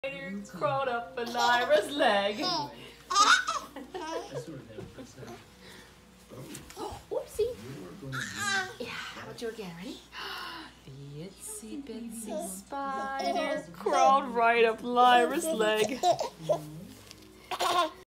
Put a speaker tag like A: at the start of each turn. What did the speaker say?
A: Spider crawled up a Lyra's leg. Whoopsie. Yeah, how about you again? Ready? The itsy bitsy spider crawled right up Lyra's leg.